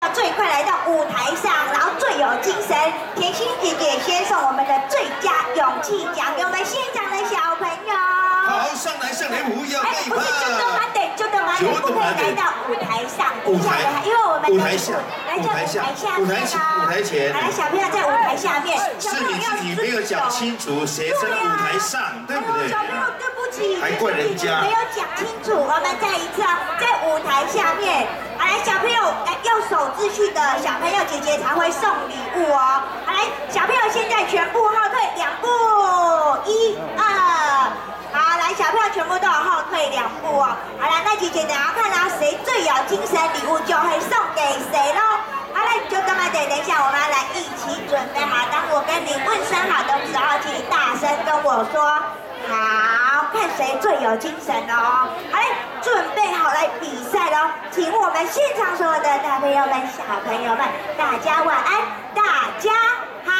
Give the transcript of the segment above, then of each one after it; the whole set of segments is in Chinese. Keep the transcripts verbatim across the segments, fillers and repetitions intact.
最快来到舞台上，然后最有精神。甜心姐姐先送我们的最佳勇气奖给我们现场的小朋友。 好，上来上来，不要害怕。 不是就都马得，就都马得，不可以来到舞台上。 舞台， 因为我们舞台下， 舞台下， 舞台前，舞台前。 来，小朋友在舞台下面。 是你自己没有讲清楚，谁在舞台上，对不对？ 小朋友，对不起， 还怪人家没有讲清楚。我们再一次啊，在舞台下面。好来，小朋友，哎，用手秩序的小朋友姐姐才会送礼物哦。好来，小朋友现在全部后退两步，一二。好，来，小朋友全部都有后退两步哦。好了，那姐姐等下看啊，谁最有精神，礼物就会送给谁喽。好了，就干嘛得？等一下我们要来一起准备好。当我跟你问声好的时候，请你大声跟我说好，看谁最有精神哦。好嘞，准备好来比赛喽！请我们现场所有的大朋友们、小朋友们，大家晚安，大家好。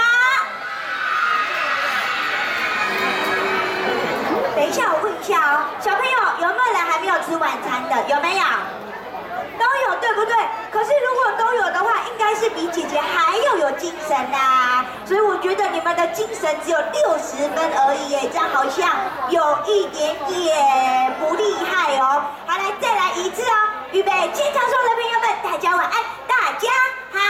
等一下，我问一下哦，小朋友有没有人还没有吃晚餐的？有没有？都有，对不对？可是如果都有的话，应该是比姐姐还要有精神啦。所以我觉得你们的精神只有六十分而已耶，这样好像有一点点不厉害哦。好，来再来一次哦，预备，现场所有的朋友们，大家晚安，大家好。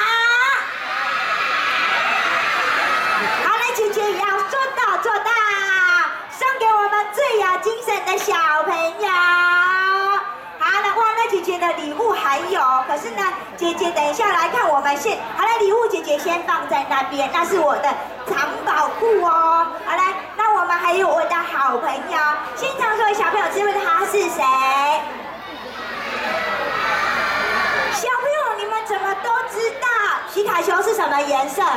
好，来姐姐也要说到做到，送给我们最有精神的小朋友。好了，哇，那姐姐的礼物还有，可是呢，姐姐等一下来看我们现，好来，礼物姐姐先放在那边，那是我的藏宝库哦。好来，那我们还有我的好朋友，现场所有小朋友知不知道他是谁？小朋友，你们怎么都知道皮卡丘是什么颜色？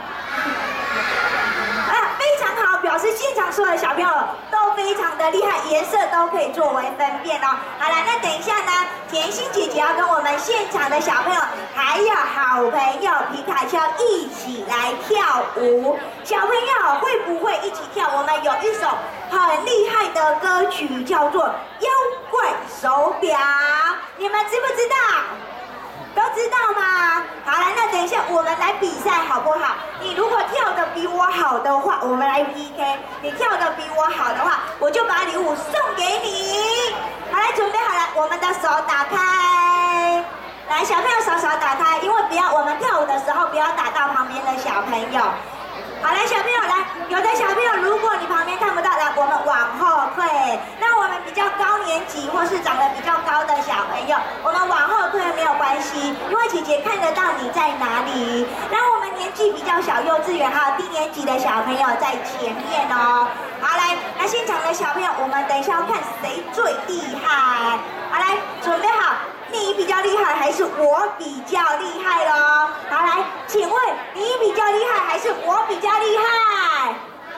啊，非常好，表示现场所有的小朋友都非常的厉害，颜色都可以作为分辨哦。好了，那等一下呢，甜心姐姐要跟我们现场的小朋友还有好朋友皮卡丘一起来跳舞。小朋友会不会一起跳？我们有一首很厉害的歌曲，叫做《妖怪手表》，你们知不知道？都知道吗？好了，那等一下我们来比赛好不好？你如果跳得比我好的话，我们来 P K。你跳得比我好的话，我就把礼物送给你。好，来准备好了，我们的手打开。来，小朋友手手打开，因为不要我们跳舞的时候不要打到旁边的小朋友。好，来，小朋友来，有的小朋友，如果你旁边看不到，来，我们往后退。那我们比较高年级或是长得比较高的小朋友，我们往后退没有关系，因为姐姐看得到你在哪里。那我们年纪比较小，幼稚园还有低年级的小朋友在前面哦。好，来，那现场的小朋友，我们等一下要看谁最厉害。好，来，准备好。你比较厉害还是我比较厉害咯？好，来，请问你比较厉害还是我比较厉害？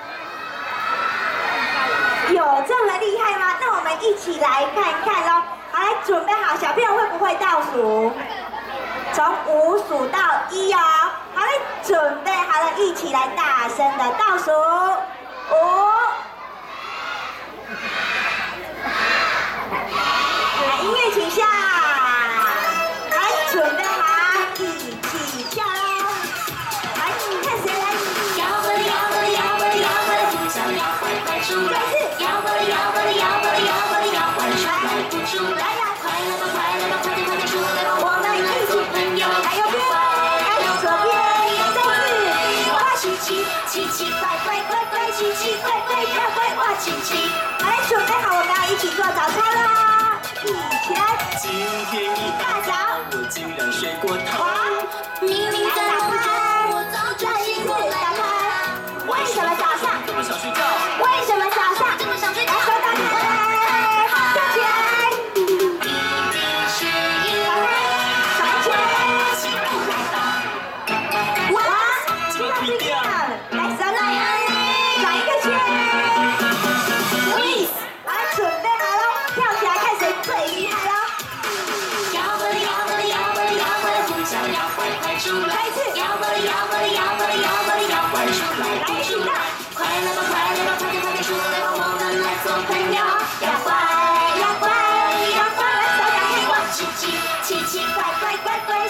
有这么厉害吗？那我们一起来看看咯。好，来，准备好，小朋友会不会倒数？从五数到一哦。好，来，准备好了，一起来大声的倒数，五。来，音乐请下。准备好，一起跳喽！来，看谁来？摇摆的摇摆的摇摆的摇摆的，不想要快快出来！摇摆的摇摆的摇摆的摇摆的摇摆的，出来不出来？快乐吧快乐吧，快点快点出来吧！我们来做朋友。还有边，还有左边，再次，哇奇奇奇奇快快快快奇奇快快快快哇奇奇！来，准备好，我们要一起做早餐啦！一起来！ 今天一大早，我竟然睡过头。 明明在梦中，我早就醒过来了。为什么早上这么想睡觉？ 为什么早上这么想睡觉？ 手打开，站起来。 一定是因为转起来。 起不来吧？ 哇，今天最漂亮，来手来，转一个圈。来，准备好了，跳起来，看谁最厉害了。 摇摆的摇摆的摇摆的摇摆的，不想要快快出来！ 再一次， 摇摆的摇摆的摇摆的摇摆的摇摆出来不出来？快乐吧快乐吧，快点快点出来吧，我们来做朋友。 要乖要乖要乖，手打开， 哇奇奇奇奇快快快快奇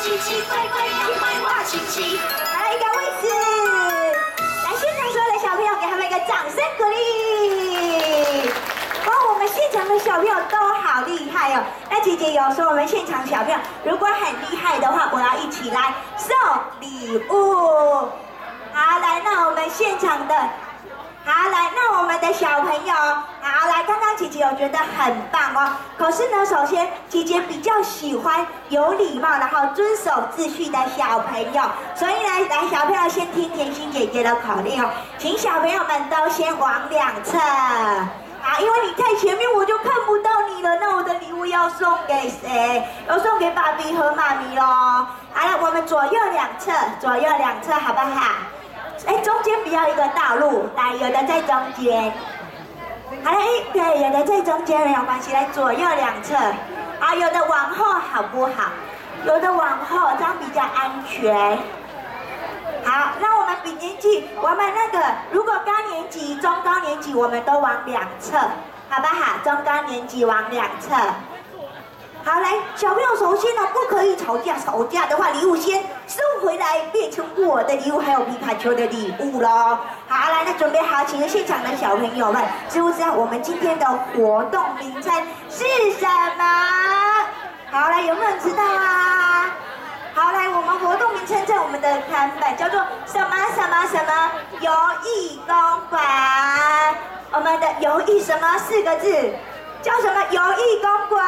奇奇怪怪，妖怪哇奇奇。 来一个位置，来现场所有的小朋友，给他们一个掌声鼓励。哇，我们现场的小朋友都好厉害哦。那姐姐有说，我们现场小朋友如果很厉害的话，我要一起来送礼物。好，来，那我们现场的。好，来，那我们的小朋友，好，来，刚刚姐姐有觉得很棒哦。可是呢，首先姐姐比较喜欢有礼貌，然后遵守秩序的小朋友，所以呢，来，小朋友先听甜心姐姐的口令哦，请小朋友们都先往两侧。好，因为你太前面，我就看不到你了。那我的礼物要送给谁？要送给爸比和妈咪咯。好了，我们左右两侧，左右两侧，好不好？哎，中间不要一个道路，来，有的在中间。好了，哎，对，有的在中间没有关系，来左右两侧。好，有的往后好不好？有的往后，这样比较安全。好，那我们比年纪，我们那个如果高年级、中高年级，我们都往两侧，好不好？中高年级往两侧。好，来，小朋友，首先呢，不可以吵架，吵架的话，礼物先收回来，变成我的礼物，还有皮卡丘的礼物咯。好，来，那准备好，请现场的小朋友们，知不知道我们今天的活动名称是什么？好，来，有没有人知道啊？好，来，我们活动名称在我们的看板叫做什么什么什么游艺公馆。我们的游艺什么四个字？叫什么游艺公馆？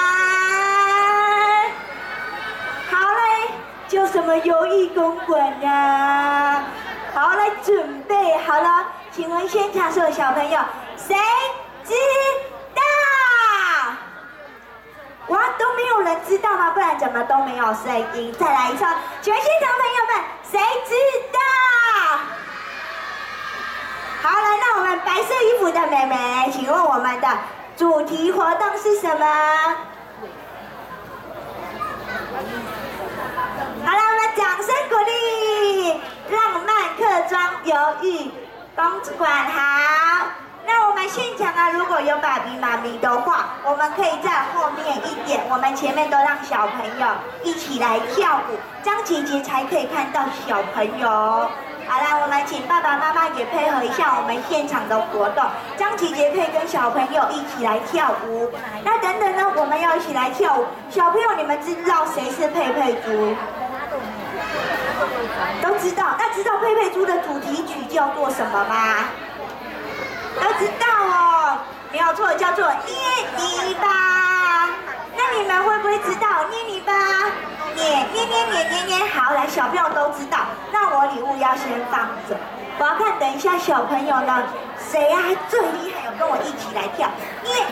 好嘞，叫什么游艺公馆呀？好，来准备好了，请问现场所有小朋友，谁知道？哇，都没有人知道吗？不然怎么都没有声音？再来一次，请问现场朋友们，谁知道？好了，那我们白色衣服的妹妹，请问我们的主题活动是什么？好了，我们掌声鼓励浪漫客庄游艺公馆。好，那我们现场啊，如果有爸比妈咪的话，我们可以在后面一点，我们前面都让小朋友一起来跳舞，这样姐姐才可以看到小朋友。好啦，我们请爸爸妈妈也配合一下我们现场的活动，这样姐姐可以跟小朋友一起来跳舞。那等等呢，我们要一起来跳舞。小朋友，你们知道谁是佩佩猪？都知道。那知道佩佩猪的主题曲叫做什么吗？都知道哦，没有错，叫做捏泥巴。那你们会不会知道捏泥巴？捏捏捏捏捏捏，好，来，小朋友都知道。那我礼物要先放着，我要看等一下小朋友呢，谁啊最厉害，有跟我一起来跳捏。